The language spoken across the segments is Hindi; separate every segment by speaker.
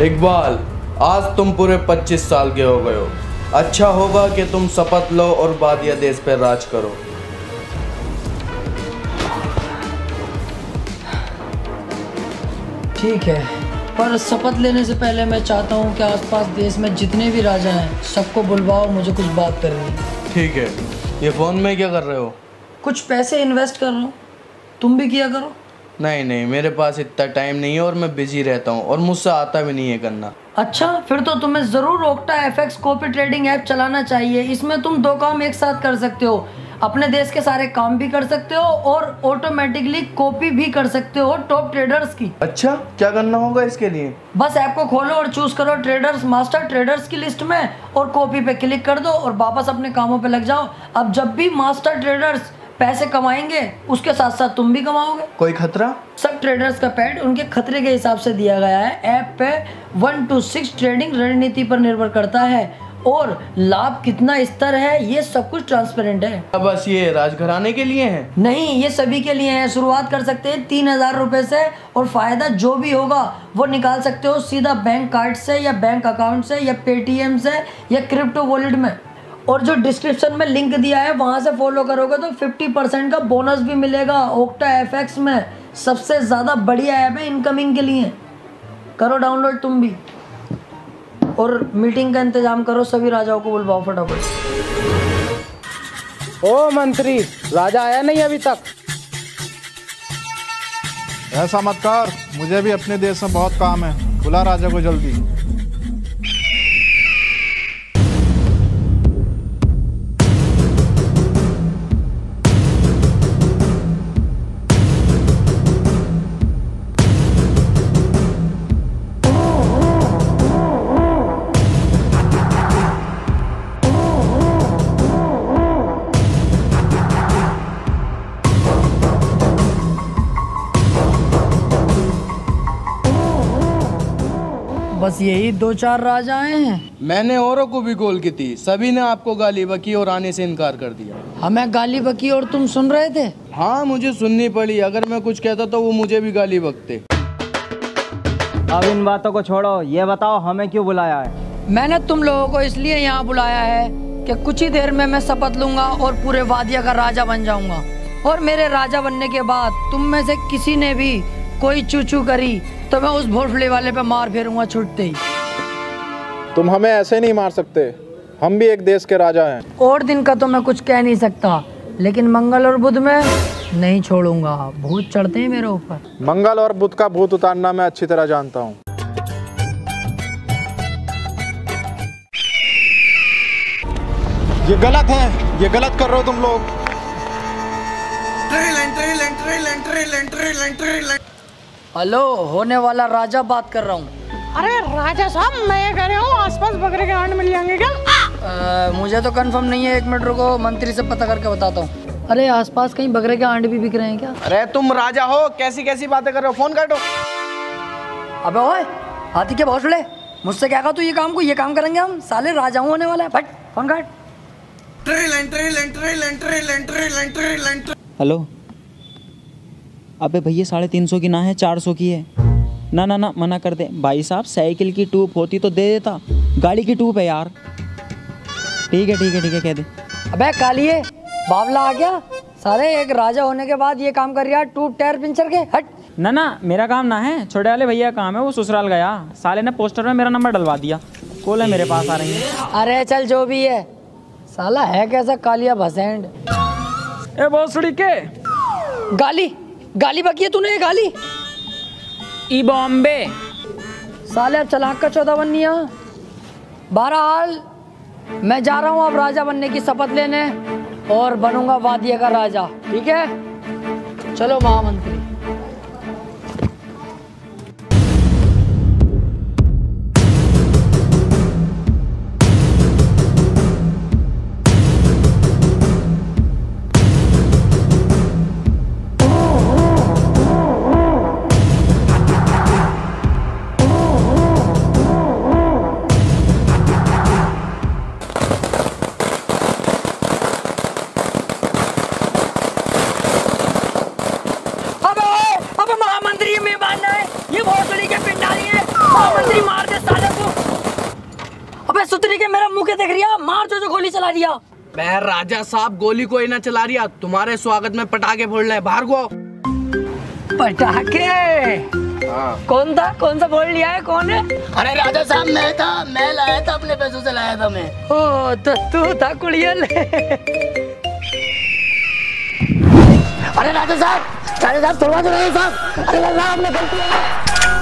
Speaker 1: इकबाल, आज तुम पूरे 25 साल के हो गए हो। अच्छा होगा कि तुम शपथ लो और बादिया देश पर राज करो।
Speaker 2: ठीक है, पर शपथ लेने से पहले मैं चाहता हूँ कि आसपास देश में जितने भी राजा हैं सबको बुलवाओ, मुझे कुछ बात करनी है।
Speaker 1: ठीक है। ये फ़ोन में क्या कर रहे हो?
Speaker 2: कुछ पैसे इन्वेस्ट कर रहा हूँ, तुम भी किया करो।
Speaker 1: नहीं नहीं, मेरे पास इतना टाइम नहीं है और मैं बिजी रहता हूँ और मुझसे आता भी नहीं है करना।
Speaker 2: अच्छा, फिर तो तुम्हें ज़रूर Octa FX copy trading app चलाना चाहिए। इसमें तुम 2 काम एक साथ कर सकते हो, अपने देश के सारे काम भी कर सकते हो और ऑटोमेटिकली कॉपी भी कर सकते हो टॉप ट्रेडर्स की।
Speaker 1: अच्छा, क्या करना होगा इसके लिए?
Speaker 2: बस ऐप को खोलो और चूज करो ट्रेडर्स मास्टर ट्रेडर्स की लिस्ट में और कॉपी पे क्लिक कर दो और वापस अपने कामों पे लग जाओ। अब जब भी मास्टर ट्रेडर्स पैसे कमाएंगे उसके साथ साथ तुम भी कमाओगे।
Speaker 1: कोई खतरा?
Speaker 2: सब ट्रेडर्स का पैड उनके खतरे के हिसाब से दिया गया है। ऐप पे 1 to 6 ट्रेडिंग रणनीति पर निर्भर करता है और लाभ कितना स्तर है ये सब कुछ ट्रांसपेरेंट है।
Speaker 1: अब बस ये राजघराने के लिए है?
Speaker 2: नहीं, ये सभी के लिए है। शुरुआत कर सकते हैं 3000 रुपए से और फायदा जो भी होगा वो निकाल सकते हो सीधा बैंक कार्ड से या बैंक अकाउंट से या पेटीएम से या क्रिप्टो वॉलेट में। और जो डिस्क्रिप्शन में लिंक दिया है वहां से फॉलो करोगे तो 50% का बोनस भी मिलेगा। ओक्टा एफएक्स में सबसे ज्यादा बढ़िया ऐप है इनकमिंग के लिए। करो डाउनलोड तुम भी और मीटिंग का इंतजाम करो, सभी राजाओं को बुलवाओ फटाफट।
Speaker 3: ओ मंत्री, राजा आया नहीं अभी तक?
Speaker 4: ऐसा मत कर, मुझे भी अपने देश में बहुत काम है, बुला राजा को जल्दी।
Speaker 2: बस यही 2-4 राजा आए हैं।
Speaker 1: मैंने औरों को भी कॉल की थी, सभी ने आपको गाली बकी और आने से इनकार कर दिया।
Speaker 2: हमें गाली बकी और तुम सुन रहे थे?
Speaker 1: हाँ, मुझे सुननी पड़ी। अगर मैं कुछ कहता तो वो मुझे भी गाली बकते।
Speaker 3: अब इन बातों को छोड़ो, ये बताओ हमें क्यों बुलाया है?
Speaker 2: मैंने तुम लोगों को इसलिए यहाँ बुलाया है कि कुछ ही देर में मैं शपथ लूंगा और पूरे वादिया का राजा बन जाऊंगा। और मेरे राजा बनने के बाद तुम में से किसी ने भी कोई चूचू करी तो मैं उस भोसले वाले पे मार फेरूंगा छुटते ही।
Speaker 4: तुम हमें ऐसे नहीं मार सकते, हम भी एक देश के राजा हैं।
Speaker 2: और दिन का तो मैं कुछ कह नहीं सकता, लेकिन मंगल और बुध में नहीं छोड़ूंगा। भूत चढ़ते हैं मेरे ऊपर।
Speaker 4: मंगल और बुध का भूत उतारना मैं अच्छी तरह जानता हूँ। ये गलत है, ये गलत कर रहे हो तुम लोग।
Speaker 2: हेलो, होने वाला राजा बात कर रहा हूँ।
Speaker 5: अरे राजा साहब, मैं कह रहा हूँ आसपास बकरे के आंड मिल जाएंगे क्या?
Speaker 2: मुझे तो कंफर्म नहीं है, 1 मिनट रुको, मंत्री से पता करके बताता हूँ। अरे आसपास कहीं बकरे के आंड भी बिक रहे हैं क्या?
Speaker 1: अरे तुम राजा हो, कैसी कैसी बातें कर रहे हो? फोन काटो।
Speaker 2: अबे ओए, हाथी के भौसले, मुझसे क्या कहा तू? ये काम करेंगे हम, साले राजाओं होने वाला है। फट फोन काट।
Speaker 6: हेलो, अबे भैया 350 की ना है, 400 की है। ना ना ना, मना कर दे भाई साहब, साइकिल की ट्यूब होती तो दे देता, गाड़ी की ट्यूब है यार। ठीक है कह दे।
Speaker 2: अबे कालिए, बावला आ गया साले, एक राजा होने के बाद ये काम कर रहा है ट्यूब टायर पंचर के। हट।
Speaker 6: ना ना, मेरा काम ना है, छोटे वाले भैया का काम है। वो ससुराल गया, साले ने पोस्टर में मेरा नंबर डलवा दिया। कॉल है मेरे पास आ रही है।
Speaker 2: अरे चल जो भी है, साला है कैसा कालिया भसेंड।
Speaker 6: ए भोसड़ी के
Speaker 2: गाली बकी है तूने, ये गाली।
Speaker 6: ई बॉम्बे
Speaker 2: साले अब चलाक का 14 बननी है। बहरहाल मैं जा रहा हूँ अब राजा बनने की शपथ लेने और बनूंगा वादिया का राजा। ठीक है, चलो महामंत्री। मंत्री मार दे साले को। अबे सुतरी के मेरा मुंह के देख रिया, मार जो गोली चला दिया।
Speaker 1: मैं राजा साहब गोली कोई ना चला रिया, तुम्हारे स्वागत में पटाखे फोड़ रहे, बाहर को।
Speaker 2: पटाखे? कौन था? कौन सा बोल लिया है? कौन है?
Speaker 7: अरे राजा साहब मैं था, मैं लाया था, अपने पैसों से लाया था मैं।
Speaker 2: ओ तो तू था कुड़ियल।
Speaker 7: अरे राजा साहब थोड़ा राजा साहब, अरे राजा आपने गलती है।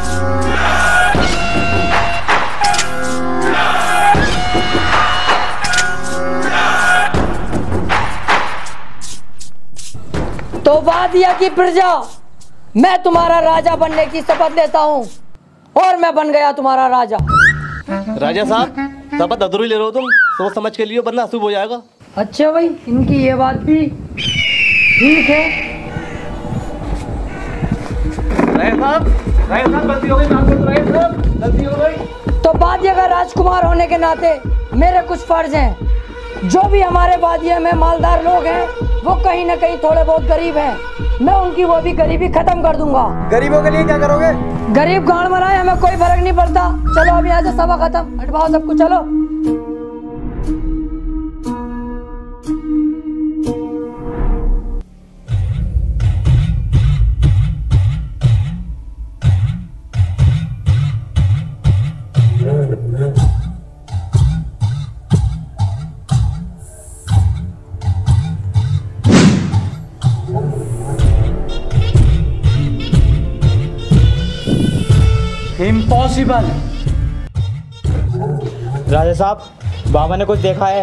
Speaker 2: तो वादिया की प्रजा, मैं तुम्हारा राजा बनने की शपथ लेता हूँ और मैं बन गया तुम्हारा राजा।
Speaker 8: राजा साहब शपथ अधूरी ले रहे हो तुम, सोच समझ के लियो वरना अशुभ हो जाएगा।
Speaker 2: अच्छा भाई, इनकी ये बात भी ठीक है।
Speaker 8: गलती हो गई।
Speaker 2: तो वादिया का राजकुमार होने के नाते मेरे कुछ फर्ज हैं। जो भी हमारे वादिया में मालदार लोग हैं वो कहीं ना कहीं थोड़े बहुत गरीब हैं, मैं उनकी वो भी गरीबी खत्म कर दूंगा।
Speaker 3: गरीबों के लिए क्या करोगे?
Speaker 2: गरीब गांड मराए, हमें कोई फर्क नहीं पड़ता। चलो अभी यहाँ से सभा खत्म, हटवाओ सबको, चलो।
Speaker 3: इम्पॉसिबल। राजा साहब बाबा ने कुछ देखा है?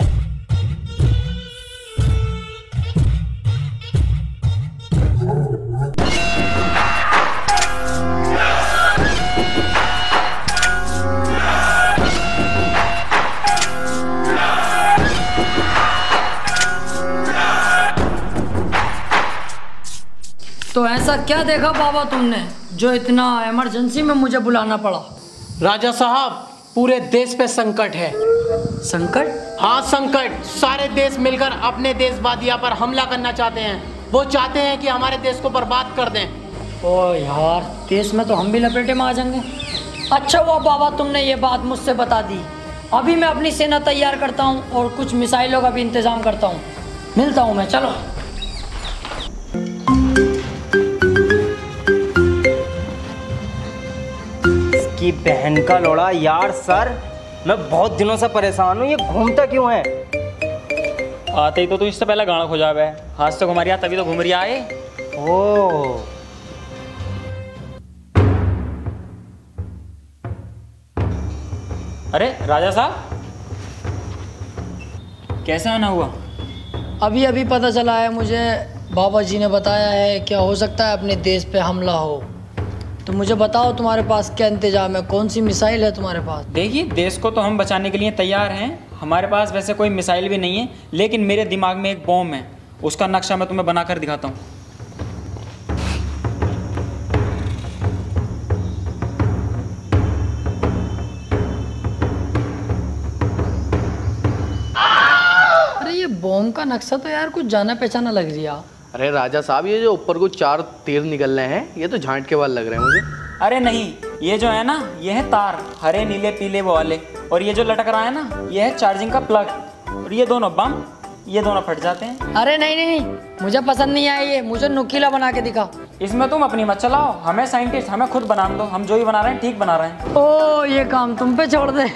Speaker 2: तो ऐसा क्या देखा बाबा तुमने जो इतना इमरजेंसी में मुझे बुलाना पड़ा?
Speaker 7: राजा साहब पूरे देश पे संकट है।
Speaker 2: संकट?
Speaker 7: हाँ संकट। सारे देश मिलकर अपने देश वादिया पर हमला करना चाहते हैं। वो चाहते हैं कि हमारे देश को बर्बाद कर दें।
Speaker 2: ओ यार, देश में तो हम भी लपेटे में आ जाएंगे। अच्छा हुआ बाबा तुमने ये बात मुझसे बता दी। अभी मैं अपनी सेना तैयार करता हूँ और कुछ मिसाइलों का भी इंतजाम करता हूँ। मिलता हूँ मैं, चलो।
Speaker 3: की बहन का लोड़ा यार। सर मैं बहुत दिनों से परेशान हूँ, ये घूमता क्यों है?
Speaker 6: आते ही तो तू इससे पहले गाना खो जावे। हाथ से घुमा रिया तभी तो घूम रिया है।
Speaker 3: ओ
Speaker 6: अरे राजा साहब कैसे आना हुआ?
Speaker 2: अभी अभी पता चला है मुझे, बाबा जी ने बताया है क्या हो सकता है अपने देश पे हमला हो। तो मुझे बताओ तुम्हारे पास क्या इंतजाम है, कौन सी मिसाइल है तुम्हारे पास?
Speaker 6: देखिए देश को तो हम बचाने के लिए तैयार हैं। हमारे पास वैसे कोई मिसाइल भी नहीं है, लेकिन मेरे दिमाग में एक बॉम्ब है, उसका नक्शा मैं तुम्हें बनाकर दिखाता हूँ।
Speaker 2: अरे ये बॉम्ब का नक्शा तो यार कुछ जाना पहचाना लग रही है।
Speaker 1: अरे राजा साहब ये जो ऊपर को 4 तीर निकल रहे हैं, ये तो झांट के वाल लग रहे हैं मुझे।
Speaker 6: अरे नहीं, ये जो है ना ये है तार, हरे नीले पीले वो वाले। और ये जो लटक रहा है ना ये है चार्जिंग का प्लग। और ये दोनों बम, ये दोनों फट जाते हैं।
Speaker 2: अरे नहीं नहीं, मुझे पसंद नहीं आया ये, मुझे नुकीला बना के दिखा।
Speaker 6: इसमें तुम अपनी मत चलाओ, हमें साइंटिस्ट, हमें खुद बनाने दो। हम जो ही बना रहे हैं ठीक बना रहे हैं।
Speaker 2: ओ ये काम तुम पे छोड़ दे।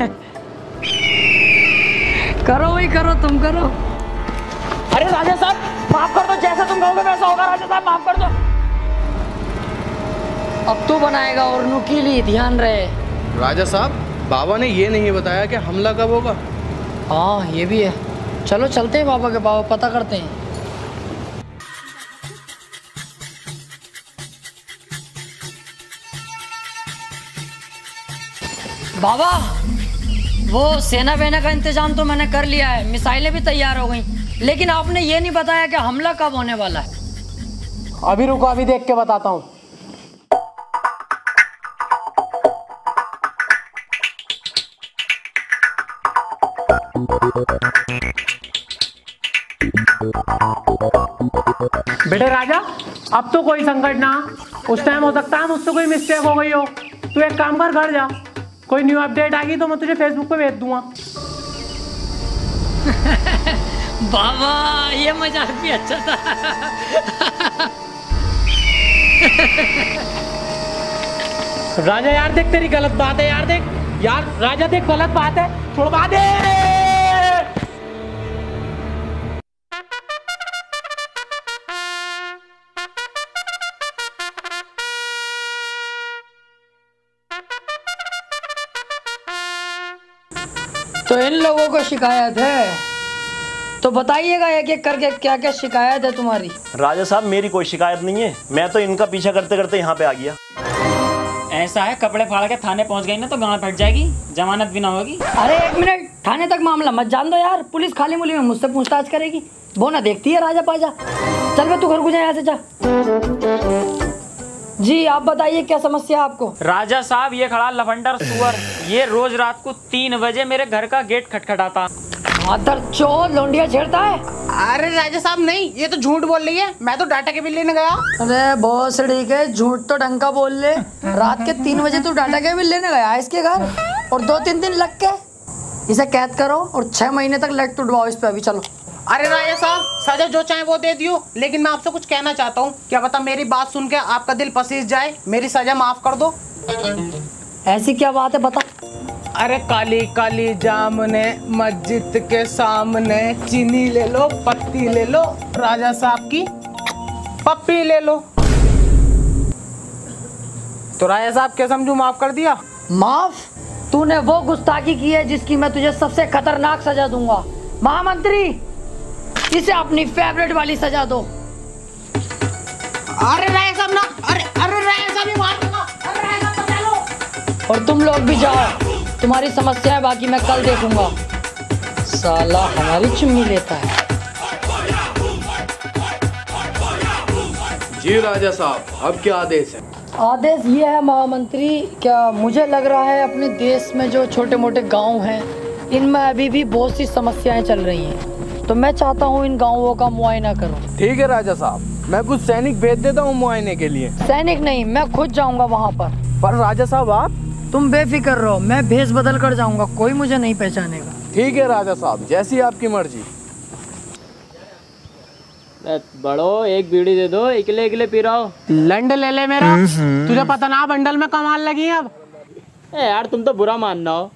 Speaker 2: करो वही करो, तुम करो।
Speaker 7: अरे राजा साहब माफ कर दो, जैसा तुम कहोगे वैसा होगा। राजा साहब माफ कर दो।
Speaker 2: अब तू बनाएगा और नुकीली, ध्यान रहे।
Speaker 1: राजा साहब बाबा ने ये नहीं बताया कि हमला कब होगा।
Speaker 2: हाँ ये भी है, चलो चलते हैं बाबा के पास, पता करते हैं। बाबा वो सेना वेना का इंतजाम तो मैंने कर लिया है, मिसाइलें भी तैयार हो गई, लेकिन आपने ये नहीं बताया कि हमला कब होने वाला है।
Speaker 7: अभी रुको, अभी देख के बताता हूँ। बेटे राजा अब तो कोई संकट ना, उस टाइम हो सकता है मुझसे कोई मिस्टेक हो गई हो। तू एक काम कर, घर जा, कोई न्यू अपडेट आ गई तो मैं तुझे फेसबुक पे भेज दूंगा।
Speaker 2: बाबा ये मजाक भी अच्छा था।
Speaker 7: राजा यार देख, तेरी गलत बात है यार, देख यार राजा देख, गलत बात है, छुड़वा दे।
Speaker 2: तो इन लोगों को शिकायत है, तो बताइएगा एक एक करके क्या क्या शिकायत है तुम्हारी।
Speaker 8: राजा साहब मेरी कोई शिकायत नहीं है, मैं तो इनका पीछा करते करते यहाँ पे आ गया।
Speaker 6: ऐसा है, कपड़े फाड़ के थाने पहुंच गई ना तो गांव फट जाएगी, जमानत भी ना होगी।
Speaker 2: अरे एक मिनट, थाने तक मामला मत जान दो यार, पुलिस खाली मुली में मुझसे पूछताछ करेगी, वो ना देखती है राजा पाजा। चल बे तू घर को जा, यहाँ से जा। जी आप बताइए क्या समस्या है आपको।
Speaker 6: राजा साहब ये खड़ा लफंडर सुअर, ये रोज रात को 3 बजे मेरे घर का गेट खटखटाता।
Speaker 2: मादर चोर लौंडिया छेड़ता है।
Speaker 7: अरे राजा साहब नहीं, ये तो झूठ बोल रही है, मैं तो डाटा के बिल लेने गया।
Speaker 2: अरे बहुत ठीक है, झूठ तो ढंग का बोल ले। रात के 3 बजे तू डाटा के बिल लेने गया इसके घर, और 2-3 दिन लग के इसे कैद करो और 6 महीने तक लट तुड़वाओ इस पे अभी। चलो।
Speaker 7: अरे राजा साहब सजा जो चाहे वो दे दियो, लेकिन मैं आपसे कुछ कहना चाहता हूँ, क्या पता मेरी बात सुन के आपका दिल पसीज जाए, मेरी सजा माफ कर दो।
Speaker 2: ऐसी क्या बात है बता।
Speaker 7: अरे काली काली जामुने मस्जिद के सामने, चीनी ले लो, पत्ती ले लो, राजा साहब की पप्पी ले लो। तो राजा साहब क्या समझू, माफ कर दिया?
Speaker 2: माफ? तूने वो गुस्ताखी की है जिसकी मैं तुझे सबसे खतरनाक सजा दूंगा। महामंत्री इसे अपनी फेवरेट वाली सजा दो।
Speaker 7: अरे राजा साहब ना, अरे अरे राजा साहब ही मार दूंगा, अरे राजा साहब बचा लो।
Speaker 2: और तुम लोग भी जाओ, तुम्हारी समस्या है बाकी मैं कल देखूंगा। साला हमारी चुम्मी लेता है।
Speaker 1: जी राजा साहब, अब क्या आदेश है?
Speaker 2: आदेश ये है महामंत्री, क्या मुझे लग रहा है अपने देश में जो छोटे मोटे गांव हैं इनमें अभी भी बहुत सी समस्याएं चल रही हैं, तो मैं चाहता हूँ इन गांवों का मुआयना करूँ।
Speaker 1: ठीक है राजा साहब, मैं कुछ सैनिक भेज देता हूँ मुआयने के लिए।
Speaker 2: सैनिक नहीं, मैं खुद जाऊँगा वहाँ पर
Speaker 1: राजा साहब आप?
Speaker 2: तुम बेफिक्र रहो, मैं भेष बदल कर जाऊँगा, कोई मुझे नहीं पहचानेगा।
Speaker 1: ठीक है राजा साहब, जैसी आपकी मर्जी।
Speaker 6: बड़ो एक बीड़ी दे दो, इकले इकले पी रहा हो।
Speaker 7: लंड ले ले मेरा, तुझे पता ना बंडल में कमाल लगी है अब।
Speaker 6: यार तुम तो बुरा मानना हो।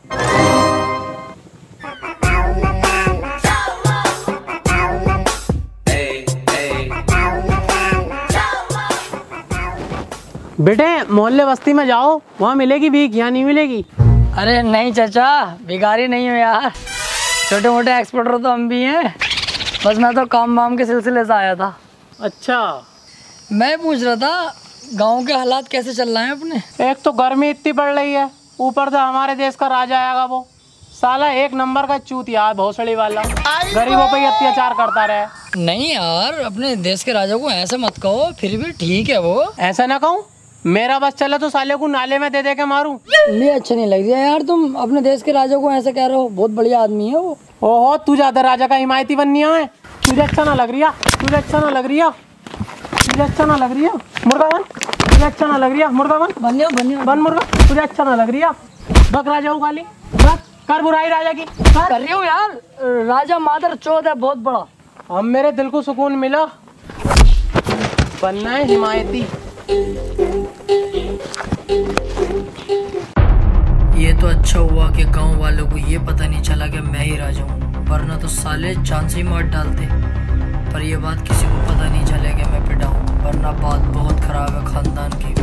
Speaker 7: बेटे मोहल्ले बस्ती में जाओ, वहाँ मिलेगी भीख, यहाँ नहीं मिलेगी।
Speaker 2: अरे नहीं चाचा, भिखारी नहीं हो यार, छोटे मोटे एक्सपोर्टर तो हम भी हैं, बस मैं तो काम वाम के सिलसिले से आया था।
Speaker 7: अच्छा,
Speaker 2: मैं पूछ रहा था गांव के हालात कैसे चल रहे हैं अपने।
Speaker 7: एक तो गर्मी इतनी पड़ रही है, ऊपर से हमारे देश का राजा आएगा, वो साला 1 नंबर का चूतिया भोसड़ी वाला, गरीबों पे अत्याचार करता रहे।
Speaker 2: नहीं यार, अपने देश के राजा को ऐसे मत कहो, फिर भी ठीक है वो।
Speaker 7: ऐसा ना कहूँ, मेरा बस चले तो साले को नाले में दे दे के मारूं।
Speaker 2: ये अच्छा नहीं लग रहा यार, तुम अपने देश के राजा को ऐसे कह रहे हो, बहुत बढ़िया आदमी है वो।
Speaker 7: ओहो, तू ज्यादा राजा का हिमायती बननी है, तुझे अच्छा ना लग रही है, तुझे अच्छा ना लग रही है, तुझे अच्छा ना लग रही है, मुर्गा बन, तुझे अच्छा ना लग रही है, मुर्गा बन, बन मुर्गा, तुझे अच्छा ना लग रही है, बक राजा हूँ खाली, बक कर बुराई राजा की
Speaker 2: कर रही हूँ यार, राजा मादर चौथ है बहुत बड़ा।
Speaker 7: अब मेरे दिल को सुकून मिला, बनना है हिमायती।
Speaker 2: ये तो अच्छा हुआ कि गांव वालों को ये पता नहीं चला कि मैं ही राजा हूँ, वरना तो साले जान से ही मार डालते। पर ये बात किसी को पता नहीं चले कि मैं पिटा हूँ, वरना बात बहुत खराब है खानदान की।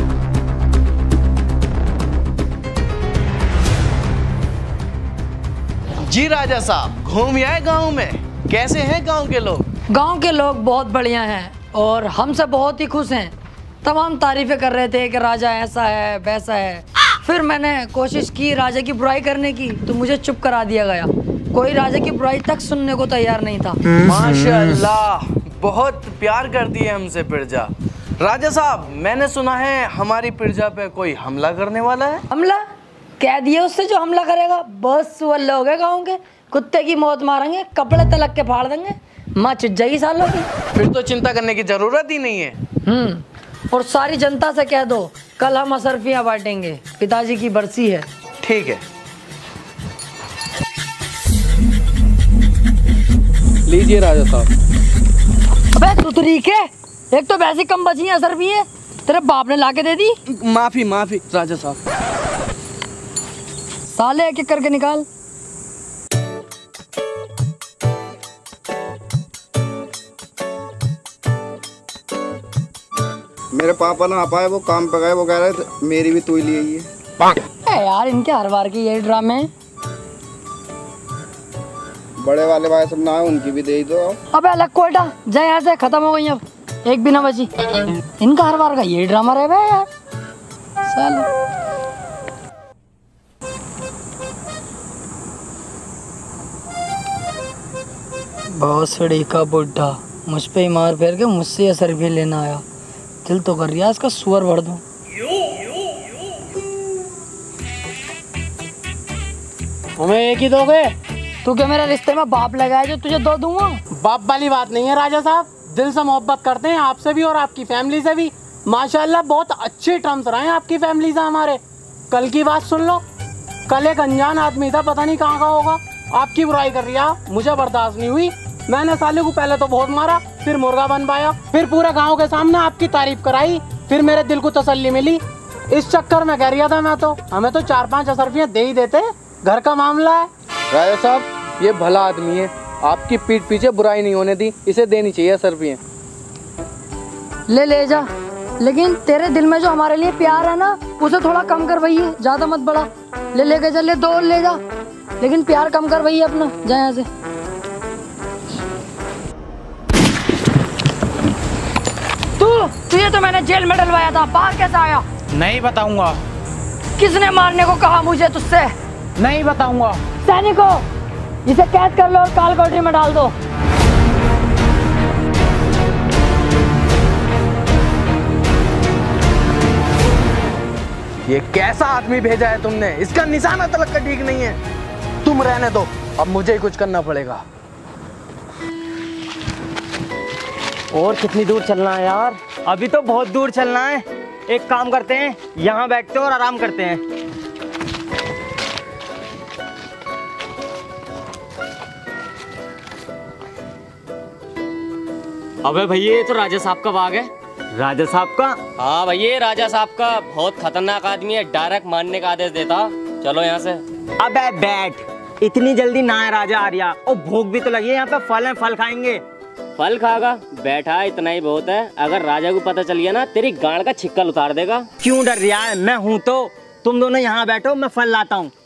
Speaker 1: जी राजा साहब, घूम आए गांव में, कैसे हैं गांव के लोग?
Speaker 2: गांव के लोग बहुत बढ़िया हैं और हमसे बहुत ही खुश हैं। तमाम तारीफें कर रहे थे कि राजा ऐसा है वैसा है। फिर मैंने कोशिश की राजा की बुराई करने की, तो मुझे चुप करा दिया गया। कोई राजा की बुराई तक सुनने को तैयार नहीं था।
Speaker 1: माशाल्लाह, बहुत प्यार करती है हमसे प्रजा। राजा साहब, मैंने सुना है हमारी प्रजा पे कोई हमला करने वाला है।
Speaker 2: हमला? कह दिए उससे जो हमला करेगा, बस वो लोग हैं गाँव के, कुत्ते की मौत मारेंगे, कपड़े तलक के फाड़ देंगे, माँ चिट जाएगी सालों की।
Speaker 1: फिर तो चिंता करने की जरूरत ही नहीं है।
Speaker 2: और सारी जनता से कह दो कल हम असरफियाँ बांटेंगे, पिताजी की बरसी है।
Speaker 1: ठीक है। लीजिए राजा साहब।
Speaker 2: अबे तू तरीके, एक तो वैसे कम बची है असरफियाँ, तेरे बाप ने लाके दे दी।
Speaker 1: माफी माफी राजा साहब।
Speaker 2: साले एक एक करके निकाल।
Speaker 9: मेरे पापा ना आ पाए, वो काम पे गए, वो कह रहे थे मेरी भी तू ही लिए ये।
Speaker 2: यार इनके हर बार के यही ड्रामे हैं।
Speaker 9: बड़े वाले भाई सब ना है, उनकी भी दे ही दो।
Speaker 2: अबे अलग कोटा जाए यहाँ से, खत्म हो गई अब, एक भी ना बची। इनका हर बार का यही ड्रामा रहे बे यार साले। भोसड़ी का बुढ़ा मुझ पे ही मार फेर के मुझसे असर भी लेना आया। दिल तो कर रिया इसका सुअर भर दूं।
Speaker 7: हमें एक ही दोगे?
Speaker 2: तू क्या मेरे रिश्ते में बाप लगाया जो तुझे दो दूंगा?
Speaker 7: बाप वाली बात नहीं है राजा साहब, दिल से मोहब्बत करते हैं आपसे भी और आपकी फैमिली से भी। माशाल्लाह बहुत अच्छे टर्म्स रहे हैं आपकी फैमिली से हमारे। कल की बात सुन लो, कल एक अनजान आदमी था, पता नहीं कहाँ का होगा, आपकी बुराई कर रही है, मुझे बर्दाश्त नहीं हुई। मैंने साले को पहले तो बहुत मारा, फिर मुर्गा बन पाया, फिर पूरे गांव के सामने आपकी तारीफ कराई, फिर मेरे दिल को तसल्ली मिली। इस चक्कर में कह रहा था मैं तो, हमें तो 4-5 असरफियाँ दे ही देते, घर का मामला है।
Speaker 1: राजा साहब ये भला आदमी है, आपकी पीठ पीछे बुराई नहीं होने दी, इसे देनी चाहिए असरफियाँ।
Speaker 2: ले जा, लेकिन तेरे दिल में जो हमारे लिए प्यार है ना, उसे थोड़ा कम कर भैया, ज्यादा मत बढ़ा। लेके चल, ले 2 ले जा, लेकिन प्यार कम कर भैया अपना, जा यहाँ से। तुझे तो मैंने जेल में डलवाया था, बाहर कैसे आया?
Speaker 6: नहीं बताऊंगा।
Speaker 2: किसने मारने को कहा मुझे तुझसे?
Speaker 6: नहीं बताऊंगा।
Speaker 2: सैनिकों, इसे कैद कर लो और काल कोठरी में डाल दो।
Speaker 1: ये कैसा आदमी भेजा है तुमने? इसका निशाना तलक का ठीक नहीं है। तुम रहने दो, अब मुझे ही कुछ करना पड़ेगा।
Speaker 3: और कितनी दूर चलना है यार? अभी तो बहुत दूर चलना है। एक काम करते हैं, यहाँ बैठते हैं और आराम करते हैं।
Speaker 10: अबे भैया ये तो राजा साहब का बाग है।
Speaker 3: राजा साहब का?
Speaker 10: हाँ भैया राजा साहब का, बहुत खतरनाक आदमी है, डायरेक्ट मारने का आदेश देता। चलो यहाँ से।
Speaker 3: अबे बैठ, इतनी जल्दी ना है राजा आर्या, और भूख भी तो लगी है, यहाँ पे फल है, फल खाएंगे।
Speaker 10: फल खागा? बैठा इतना ही बहुत है, अगर राजा को पता चल गया ना तेरी गांड का छिक्कल उतार देगा।
Speaker 3: क्यों डर रहा है? मैं हूं तो। तुम दोनों यहाँ बैठो, मैं फल लाता हूँ।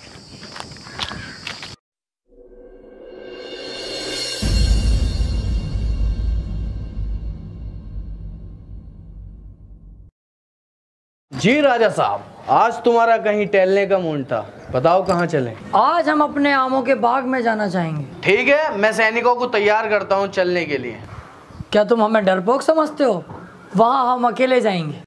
Speaker 1: जी राजा साहब, आज तुम्हारा कहीं टहलने का मूड था, बताओ कहाँ चलें?
Speaker 2: आज हम अपने आमों के बाग में जाना चाहेंगे।
Speaker 1: ठीक है, मैं सैनिकों को तैयार करता हूँ चलने के लिए।
Speaker 2: क्या तुम हमें डरपोक समझते हो? वहाँ हम अकेले जाएंगे।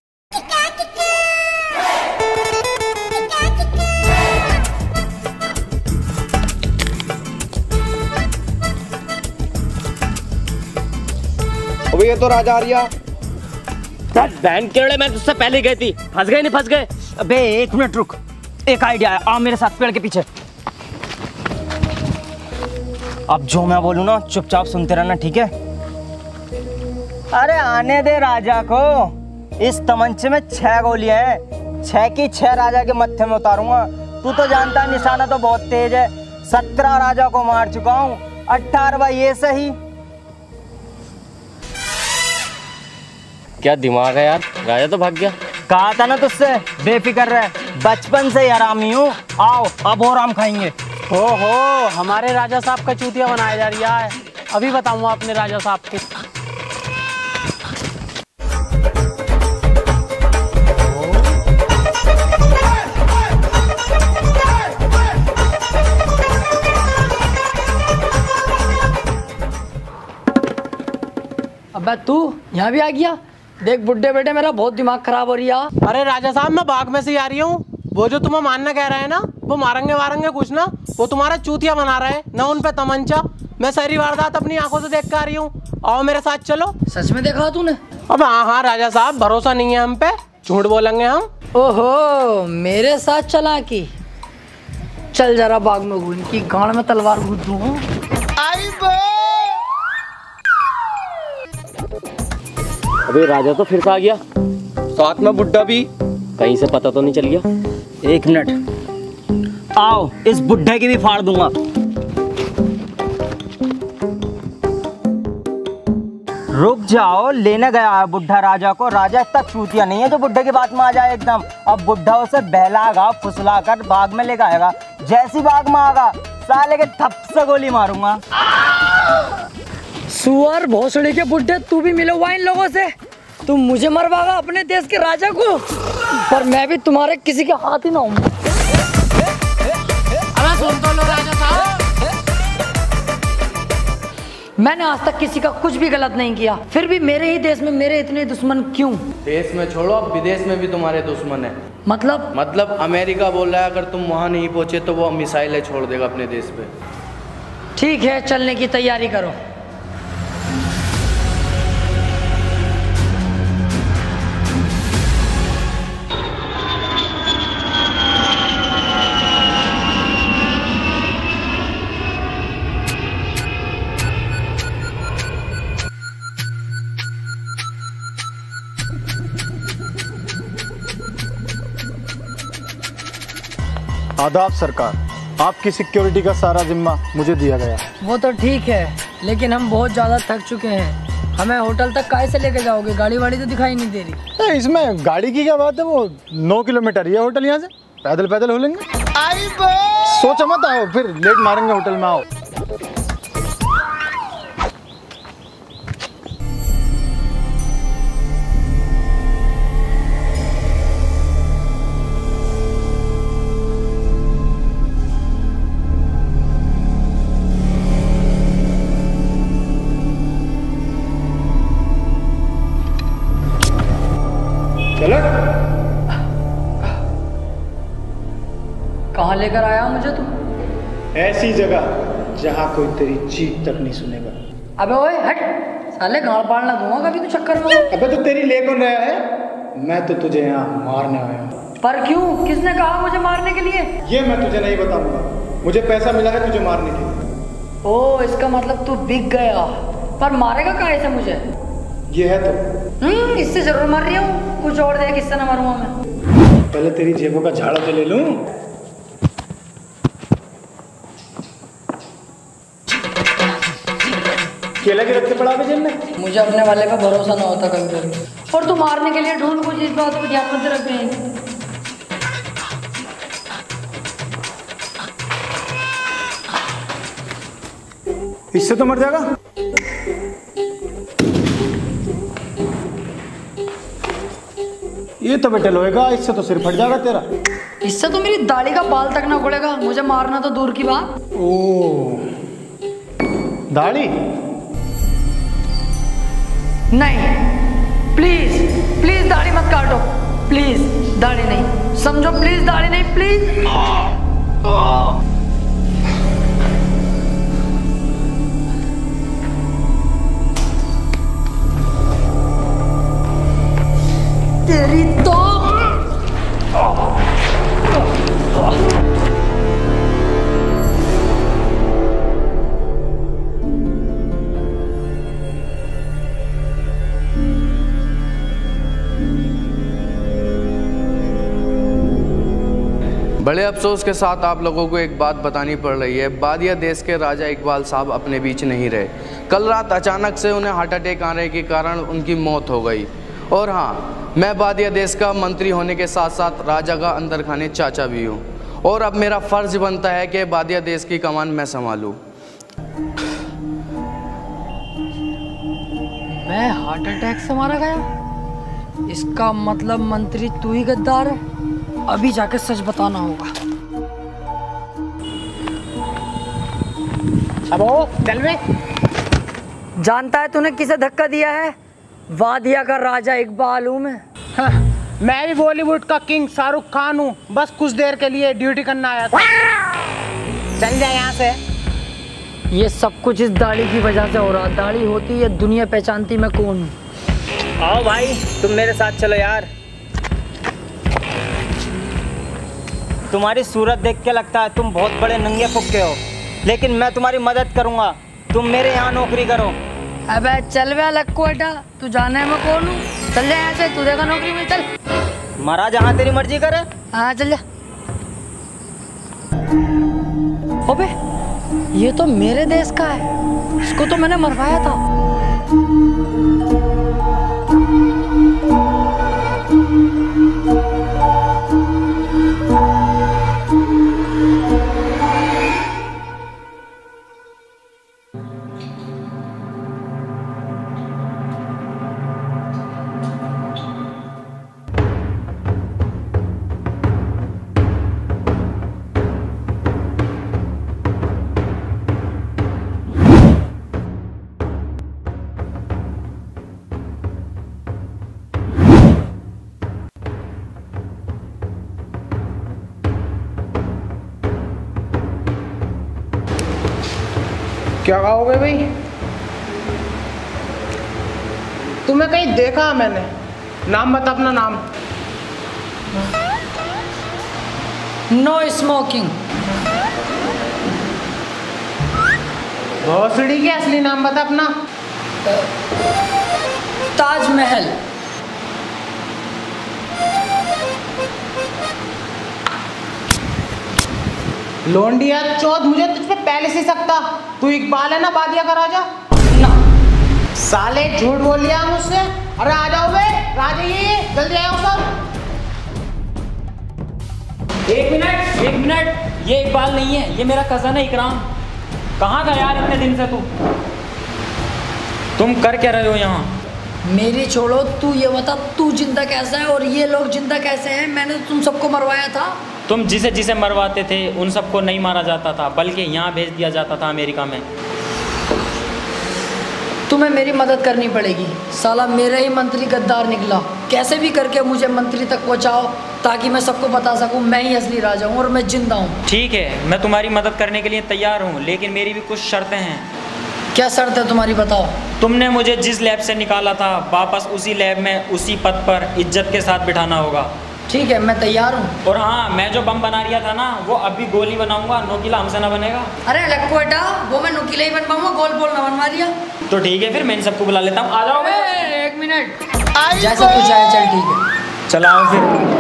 Speaker 9: अबे ये तो राजा आर्या।
Speaker 10: बहन केवड़े, मैं तुझसे पहले गई थी, फंस गए नहीं फंस गए?
Speaker 3: अबे 1 मिनट रुक, एक आइडिया है, आ मेरे साथ पेड़ के पीछे। अब जो मैं बोलूँ ना चुपचाप सुनते रहना, ठीक है? अरे आने दे राजा को। इस तमंचे में 6 गोलियां हैं, 6 की 6 राजा के मत्थे में उतारूंगा। तू तो जानता है निशाना तो बहुत तेज है, 17 राजा को मार चुका हूँ, 18वां ये सही।
Speaker 10: क्या दिमाग है यार, राजा तो भाग गया।
Speaker 3: कहा था ना तुझसे, बेफिक्र रह, बचपन से ही आरामी हूँ। आओ अब और आम खाएंगे।
Speaker 7: ओहो, हमारे राजा साहब का चूतिया बनाया जा रहा है, अभी बताऊंगा अपने राजा साहब के।
Speaker 2: अबे तू यहाँ भी आ गया? देख बुड्ढे बेटे, मेरा बहुत दिमाग खराब हो रही है।
Speaker 7: अरे राजा साहब, मैं बाग में से आ रही हूँ। वो जो तुम्हें मारना कह रहे हैं ना, वो मारेंगे वारेंगे कुछ ना, वो तुम्हारा चूतिया बना रहे हैं ना, उन पे तमंचा। मैं सारी वारदात अपनी आंखों से देख कर आ रही हूँ। आओ मेरे साथ चलो।
Speaker 2: सच में देखा तूने?
Speaker 7: अब हाँ राजा साहब, भरोसा नहीं है हम पे, झूठ बोलेंगे हम।
Speaker 2: ओहो, मेरे साथ चला की। चल जरा बाग में घूम की गांड में तलवार घूट दूं।
Speaker 10: अबे राजा तो फिर से आ गया,
Speaker 3: साथ में बुड्ढा भी।
Speaker 10: कहीं से पता तो नहीं चल गया?
Speaker 3: एक मिनट, आओ इस बुड्ढे की भी फाड़ दूंगा। रुक जाओ, लेने गया है बुड्ढा राजा को। राजा इतना चूतिया नहीं है जो बुड्ढे की बात में आ जाए एकदम। अब बुड्ढा उसे बहलागा फुसला कर बाग में लेकर आएगा। जैसी बाग में आएगा साले के थप से गोली मारूंगा।
Speaker 2: सुअर भोसड़ी के बुड्ढे, तू भी मिला हुआ इन लोगों से। तुम मुझे मरवागा अपने देश के राजा को, पर मैं भी तुम्हारे किसी के हाथ ही ना हूँ।
Speaker 7: सुन तो लो राजा साहब,
Speaker 2: मैंने आज तक किसी का कुछ भी गलत नहीं किया, फिर भी मेरे ही देश में मेरे इतने दुश्मन क्यों?
Speaker 1: देश में छोड़ो, अब विदेश में भी तुम्हारे दुश्मन है।
Speaker 2: मतलब
Speaker 1: अमेरिका बोल रहा है अगर तुम वहां नहीं पहुंचे तो वो मिसाइलें छोड़ देगा अपने देश पे।
Speaker 2: ठीक है, चलने की तैयारी करो।
Speaker 4: आदाब सरकार, आपकी सिक्योरिटी का सारा जिम्मा मुझे दिया गया।
Speaker 2: वो तो ठीक है, लेकिन हम बहुत ज्यादा थक चुके हैं। हमें होटल तक काहे से लेके जाओगे? गाड़ी वाड़ी तो दिखाई नहीं दे रही।
Speaker 4: इसमें गाड़ी की क्या बात है, वो 9 किलोमीटर ये होटल यहाँ से, पैदल पैदल हो लेंगे। सोचा मत आओ, फिर लेट मारेंगे होटल में। आओ।
Speaker 2: कहाँ लेकर आया मुझे तुम?
Speaker 4: ऐसी जगह जहाँ कोई तेरी चीख तक नहीं सुनेगा।
Speaker 2: अबे ओए हट, साले गाड़ पाड़ना दूंगा कभी तू चक्कर में।
Speaker 4: अबे तो तेरी ले कौन रहा है? मैं तो तुझे यहाँ मारने आया हूँ।
Speaker 2: पर क्यों? किसने कहा मुझे मारने के लिए?
Speaker 4: ये मैं तुझे नहीं बताऊंगा, मुझे पैसा मिला है तुझे मारने के लिए।
Speaker 2: ओ, इसका मतलब तू बिक गया। पर मारेगा काहे से मुझे?
Speaker 4: ये है तो
Speaker 2: इससे जरूर मार रही हूँ, कुछ और दे, किससे ना मारूंगा मैं।
Speaker 4: पहले तेरी जेबों का झाड़ा तो ले लूं। केला के रखते पड़ा जेब में।
Speaker 2: मुझे अपने वाले का भरोसा ना होता कभी कभी। और तू मारने के लिए ढूंढ कुछ इस बात को ध्यान में रख रहे।
Speaker 4: इससे तो मर जाएगा। ये तो बेटे लोहेगा, इससे तो सिर फट जाएगा तेरा।
Speaker 2: इससे तो मेरी दाढ़ी का बाल तक ना उखड़ेगा, मुझे मारना तो दूर की बात।
Speaker 4: ओ, दाढ़ी
Speaker 2: नहीं, प्लीज प्लीज दाढ़ी मत काटो, प्लीज दाढ़ी नहीं, समझो, प्लीज दाढ़ी नहीं, प्लीज। तेरी तो
Speaker 1: बड़े अफसोस के साथ आप लोगों को एक बात बतानी पड़ रही है। बादिया देश के राजा इकबाल साहब अपने बीच नहीं रहे। कल रात अचानक से उन्हें हार्ट अटैक आने के कारण उनकी मौत हो गई। और हाँ, मैं बादिया देश का मंत्री होने के साथ साथ राजा का अंदर खाने चाचा भी हूँ, और अब मेरा फ़र्ज बनता है कि बादिया देश की कमान मैं संभालूँ।
Speaker 2: मैं हार्ट अटैक से मारा गया? इसका मतलब मंत्री तू ही गद्दार है। अभी जाके सच बताना होगा।
Speaker 7: अब चल बे।
Speaker 2: जानता है तूने किसे धक्का दिया है? वादिया का राजा इकबाल हूँ मैं।
Speaker 7: हाँ, मैं भी बॉलीवुड का किंग शाहरुख खान हूँ, बस कुछ देर के लिए ड्यूटी करना आया था। चल जा यहाँ से।
Speaker 2: ये सब कुछ इस दाढ़ी की वजह से हो रहा। दाढ़ी होती है दुनिया पहचानती मैं कौन हूँ।
Speaker 3: आओ भाई तुम मेरे साथ चलो यार। तुम्हारी सूरत देख के लगता है तुम बहुत बड़े नंगे फुक्के हो, लेकिन मैं तुम्हारी मदद करूंगा। तुम मेरे यहाँ नौकरी करो।
Speaker 2: अबे चल बे लक्कोटा, तू जाने है मैं कौन हूँ। चल जा यहाँ से, तू देगा नौकरी में। चल
Speaker 3: मरा जहाँ तेरी मर्जी करे।
Speaker 2: हाँ चल जा। अबे ये तो मेरे देश का है, इसको तो मैंने मरवाया था।
Speaker 7: क्या कहोगे भाई? तुम्हें कहीं देखा मैंने। नाम बता अपना नाम।
Speaker 2: No smoking.
Speaker 7: भोसड़ी के असली नाम बता अपना।
Speaker 2: ताजमहल।
Speaker 7: लोंडिया चौथ, मुझे तुझ पे पहले से सकता। तू इकबाल है ना बादिया का राजा?
Speaker 2: ना
Speaker 7: साले झूठ बोल लिया मुझसे। अरे आ जाओ बे राजा, ये जल्दी आओ सब।
Speaker 6: एक मिनट, ये इकबाल नहीं है, ये मेरा कज़न है इकराम। कहाँ था यार इतने दिन से तू? तुम कर क्या रहे हो यहाँ?
Speaker 2: मेरी छोड़ो, तू ये बता तू जिंदा कैसा है और ये लोग जिंदा कैसे हैं? मैंने तो तुम सबको मरवाया था।
Speaker 6: तुम जिसे जिसे मरवाते थे उन सबको नहीं मारा जाता था, बल्कि यहाँ भेज दिया जाता था अमेरिका में।
Speaker 2: तुम्हें मेरी मदद करनी पड़ेगी। साला मेरा ही मंत्री गद्दार निकला। कैसे भी करके मुझे मंत्री तक पहुँचाओ ताकि मैं सबको बता सकूं मैं ही असली राजा हूँ और मैं जिंदा हूँ।
Speaker 6: ठीक है, मैं तुम्हारी मदद करने के लिए तैयार हूँ, लेकिन मेरी भी कुछ शर्तें हैं।
Speaker 2: क्या शर्त है तुम्हारी, बताओ।
Speaker 6: तुमने मुझे जिस लैब से निकाला था वापस उसी लैब में उसी पद पर इज्जत के साथ बिठाना होगा।
Speaker 2: ठीक है, मैं तैयार हूँ।
Speaker 6: और हाँ, मैं जो बम बना रहा था ना वो अभी गोली बनाऊंगा, नोकीला हमसे ना बनेगा।
Speaker 2: अरे लक्कोटा, वो मैं नुकीला ही बन पाऊंगा, गोल बोल ना बनवा दिया।
Speaker 6: तो ठीक है, फिर मैं इन सबको बुला लेता हूँ। आ जाओ।
Speaker 2: एक मिनट, जैसा तू चाहे। चल ठीक है,
Speaker 6: चलाओ फिर।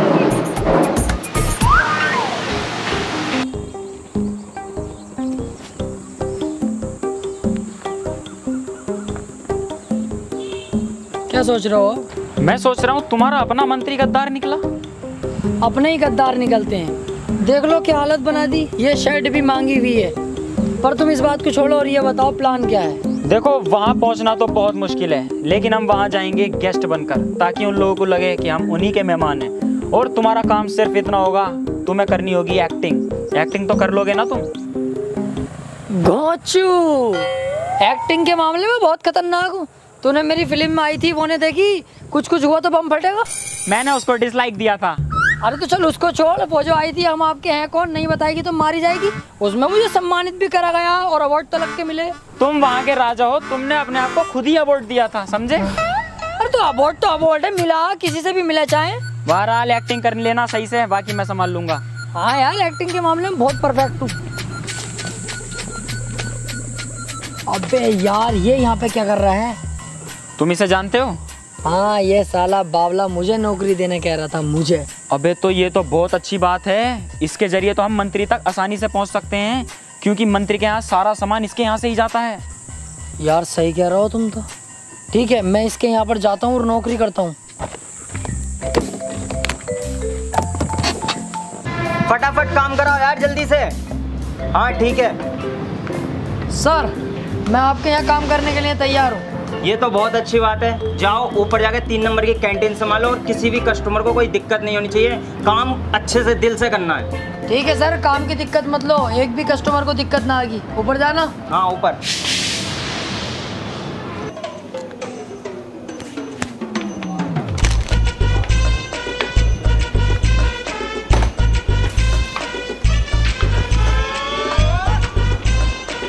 Speaker 2: क्या सोच रहे हो?
Speaker 6: मैं सोच रहा हूँ तुम्हारा अपना मंत्री गद्दार निकला।
Speaker 2: अपने ही गद्दार निकलते हैं। देख लो क्या हालत बना दी। ये शर्ट भी मांगी हुई है। पर तुम इस बात को छोड़ो और ये बताओ प्लान क्या है?
Speaker 6: देखो, वहाँ पहुँचना तो बहुत मुश्किल है, लेकिन हम वहाँ जाएंगे गेस्ट बनकर, ताकि उन लोगों को लगे कि हम उन्हीं के मेहमान हैं। और तुम्हारा काम सिर्फ इतना होगा, तुम्हें करनी होगी एक्टिंग। एक्टिंग तो कर लोगे ना तुम?
Speaker 2: गोचू, एक्टिंग के मामले में बहुत खतरनाक हूँ। तूने मेरी फिल्म में आई थी, वो ने देखी? कुछ कुछ हुआ तो बम फटेगा।
Speaker 6: मैंने उसको डिसलाइक दिया था।
Speaker 2: अरे तो चल उसको छोड़, वो जो आई थी हम आपके हैं कौन नहीं बताएगी तो मारी जाएगी। उसमें मुझे सम्मानित भी करा गया और अवार्ड तो लग के मिले।
Speaker 6: तुम वहाँ के राजा हो, तुमने अपने आप को खुद ही अवार्ड दिया था, समझे?
Speaker 2: अरे तो अवार्ड है, मिला किसी से भी मिला चाहे।
Speaker 6: बहरहाल एक्टिंग कर लेना सही से, बाकी मैं संभाल लूंगा।
Speaker 2: हाँ यार, एक्टिंग के मामले में बहुत परफेक्ट हूँ। अबे यार, ये यहाँ पे क्या कर रहा है?
Speaker 6: तुम इसे जानते हो?
Speaker 2: हाँ, ये साला बावला मुझे नौकरी देने कह रहा था, मुझे।
Speaker 6: अबे तो ये तो बहुत अच्छी बात है। इसके जरिए तो हम मंत्री तक आसानी से पहुंच सकते हैं, क्योंकि मंत्री के यहाँ सारा सामान इसके यहाँ से ही जाता है।
Speaker 2: यार सही कह रहे हो तुम तो। ठीक है, मैं इसके यहाँ पर जाता हूँ और नौकरी करता हूँ।
Speaker 3: फटाफट काम कराओ यार, जल्दी से। हाँ ठीक है
Speaker 2: सर, मैं आपके यहाँ काम करने के लिए तैयार हूँ।
Speaker 3: ये तो बहुत अच्छी बात है। जाओ ऊपर जाके 3 नंबर की कैंटीन संभालो और किसी भी कस्टमर को कोई दिक्कत नहीं होनी चाहिए। काम अच्छे से दिल से करना है।
Speaker 2: ठीक है सर, काम की दिक्कत मत लो, एक भी कस्टमर को दिक्कत ना आएगी। ऊपर जाना।
Speaker 3: हाँ ऊपर।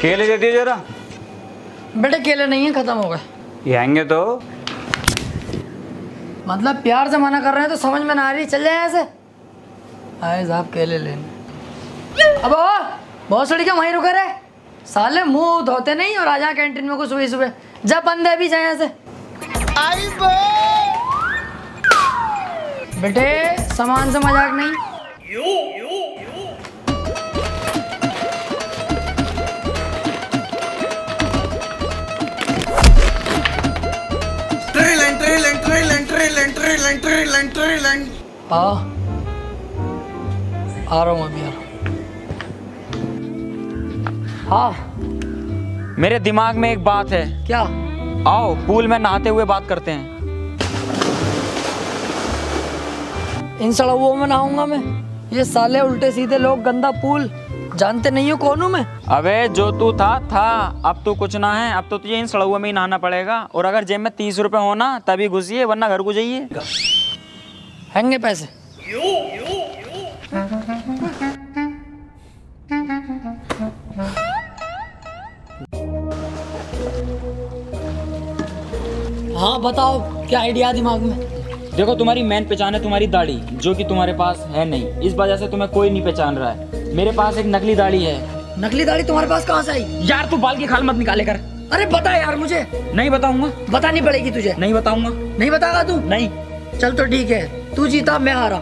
Speaker 11: केले दे दिए जरा।
Speaker 2: बेटे केले नहीं है, खत्म हो गए।
Speaker 11: ये आएंगे तो
Speaker 2: मतलब प्यार से मना कर रहे हैं तो समझ में ना आ रही, चल जाए ऐसे। आए साहब केले लेने। अब बहुत सड़ी क्या वहीं रुके रहे साले, मुंह धोते नहीं और आ जा कैंटीन में को सुबह सुबह। जब बंदे भी जाए ऐसे। बेटे सामान से मजाक नहीं। आ रहा हूँ अभी, आ रहा हूँ। हाँ
Speaker 6: मेरे दिमाग में एक बात है।
Speaker 2: क्या?
Speaker 6: आओ पूल में नहाते हुए बात करते हैं।
Speaker 2: इन सड़कों में नहाऊंगा मैं? ये साले उल्टे सीधे लोग, गंदा पूल, जानते नहीं हो कौन हूँ मैं?
Speaker 6: अबे जो तू था, अब तू कुछ ना है। अब तो तुझे इन सड़कों में ही नहाना पड़ेगा। और अगर जेब में 30 रुपए हो ना तभी घुसिए, वरना घर को जाइए।
Speaker 2: हैंगे पैसे। हाँ बताओ, क्या आइडिया दिमाग में?
Speaker 6: देखो तुम्हारी मेन पहचान है तुम्हारी दाढ़ी, जो कि तुम्हारे पास है नहीं। इस वजह से तुम्हें कोई नहीं पहचान रहा है। मेरे पास एक नकली दाढ़ी है।
Speaker 2: नकली दाढ़ी तुम्हारे पास कहाँ से आई?
Speaker 6: यार तू बाल की खाल मत निकाले कर।
Speaker 2: अरे बता यार मुझे।
Speaker 6: नहीं बताऊंगा।
Speaker 2: बतानी पड़ेगी तुझे।
Speaker 6: नहीं बताऊंगा।
Speaker 2: नहीं बताएगा तू?
Speaker 6: नहीं।
Speaker 2: चल तो ठीक है, तू जीता मैं हारा।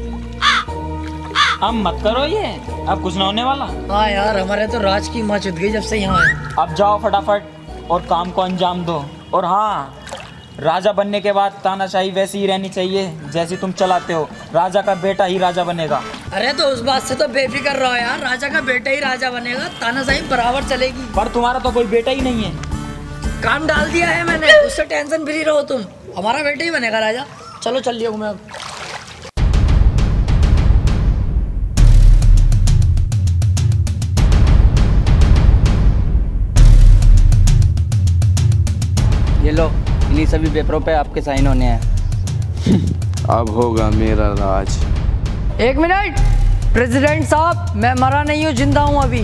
Speaker 6: अब मत करो ये, अब कुछ ना होने वाला।
Speaker 2: हाँ यार हमारे तो राज की माँ चुद गई जब से यहाँ आए।
Speaker 6: अब जाओ फटाफट और काम को अंजाम दो। और हाँ, राजा बनने के बाद तानाशाही वैसी ही रहनी चाहिए जैसी तुम चलाते हो। राजा का बेटा ही राजा बनेगा।
Speaker 2: अरे तो उस बात से तो बेफिक्र रहो यार, राजा का बेटा ही राजा बनेगा, तानाशाही बराबर चलेगी।
Speaker 6: पर तुम्हारा तो कोई बेटा ही नहीं है।
Speaker 2: काम डाल दिया है मैंने, उससे टेंशन फ्री रहो तुम। हमारा बेटा ही बनेगा राजा। चलो चल लियो मैं अब।
Speaker 3: ये लो, इन्हीं सभी पेपरों पे आपके साइन होने हैं।
Speaker 1: अब होगा मेरा राज।
Speaker 2: एक मिनट प्रेसिडेंट साहब, मैं मरा नहीं हूँ, जिंदा हूँ अभी।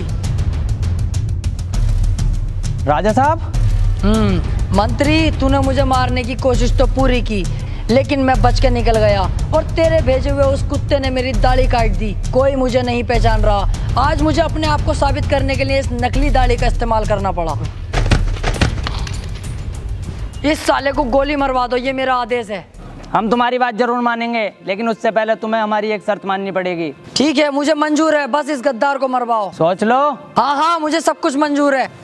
Speaker 3: राजा साहब।
Speaker 2: मंत्री, तूने मुझे मारने की कोशिश तो पूरी की, लेकिन मैं बच के निकल गया और तेरे भेजे हुए उस कुत्ते ने मेरी दाढ़ी काट दी। कोई मुझे नहीं पहचान रहा। आज मुझे अपने आप को साबित करने के लिए इस नकली दाढ़ी का इस्तेमाल करना पड़ा। इस साले को गोली मरवा दो, ये मेरा आदेश है।
Speaker 3: हम तुम्हारी बात जरूर मानेंगे, लेकिन उससे पहले तुम्हें हमारी एक शर्त माननी पड़ेगी।
Speaker 2: ठीक है, मुझे मंजूर है, बस इस गद्दार को मरवाओ।
Speaker 3: सोच लो।
Speaker 2: हाँ हाँ, मुझे सब कुछ मंजूर है।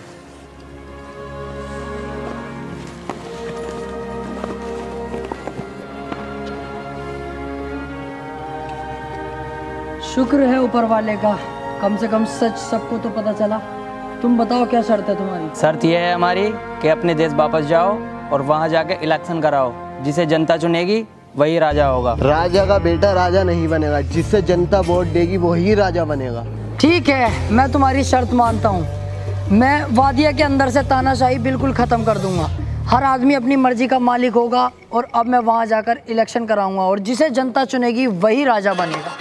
Speaker 2: शुक्र है ऊपर वाले का, कम से कम सच सबको तो पता चला। तुम बताओ क्या शर्त है तुम्हारी?
Speaker 3: शर्त यह है हमारी कि अपने देश वापस जाओ और वहाँ जाके इलेक्शन कराओ। जिसे जनता चुनेगी वही राजा होगा।
Speaker 12: राजा का बेटा राजा नहीं बनेगा, जिससे जनता वोट देगी वही राजा बनेगा।
Speaker 2: ठीक है, मैं तुम्हारी शर्त मानता हूँ। मैं वादिया के अंदर से तानाशाही बिल्कुल खत्म कर दूंगा। हर आदमी अपनी मर्जी का मालिक होगा और अब मैं वहाँ जाकर इलेक्शन कराऊंगा और जिसे जनता चुनेगी वही राजा बनेगा।